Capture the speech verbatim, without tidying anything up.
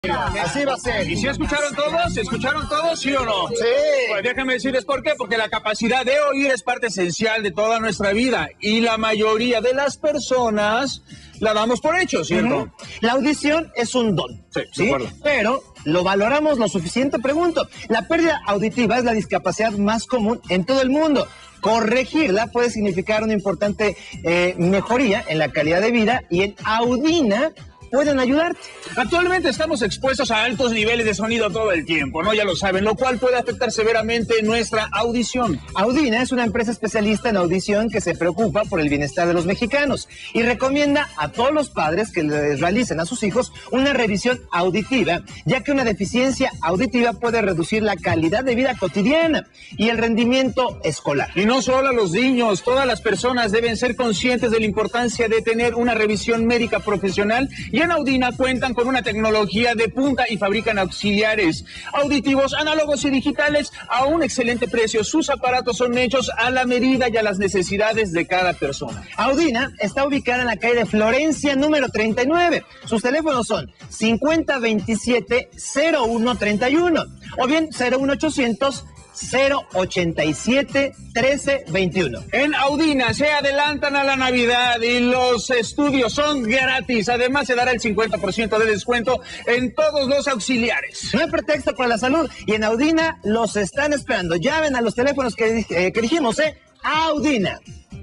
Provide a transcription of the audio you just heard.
Así va a ser. ¿Y si escucharon todos? ¿Escucharon todos, sí o no? Sí. Pues déjenme decirles por qué. Porque la capacidad de oír es parte esencial de toda nuestra vida. Y la mayoría de las personas la damos por hecho, ¿cierto? Uh-huh. La audición es un don. Sí, ¿sí? de acuerdo. Pero, ¿lo valoramos lo suficiente? Pregunto. La pérdida auditiva es la discapacidad más común en todo el mundo. Corregirla puede significar una importante eh, mejoría en la calidad de vida, y en Audina pueden ayudarte. Actualmente estamos expuestos a altos niveles de sonido todo el tiempo, ¿no? Ya lo saben, lo cual puede afectar severamente nuestra audición. Audina es una empresa especialista en audición que se preocupa por el bienestar de los mexicanos y recomienda a todos los padres que les realicen a sus hijos una revisión auditiva, ya que una deficiencia auditiva puede reducir la calidad de vida cotidiana y el rendimiento escolar. Y no solo a los niños, todas las personas deben ser conscientes de la importancia de tener una revisión médica profesional, y en Audina cuentan con una tecnología de punta y fabrican auxiliares auditivos análogos y digitales a un excelente precio. Sus aparatos son hechos a la medida y a las necesidades de cada persona. Audina está ubicada en la calle de Florencia, número treinta y nueve. Sus teléfonos son cincuenta veintisiete cero uno treinta y uno o bien cero uno ochocientos cero ochenta y siete trece veintiuno. En Audina se adelantan a la Navidad y los estudios son gratis. Además, se dará el cincuenta por ciento de descuento en todos los auxiliares. No hay pretexto para la salud, y en Audina los están esperando. Llamen a los teléfonos que, eh, que dijimos, ¿eh? Audina.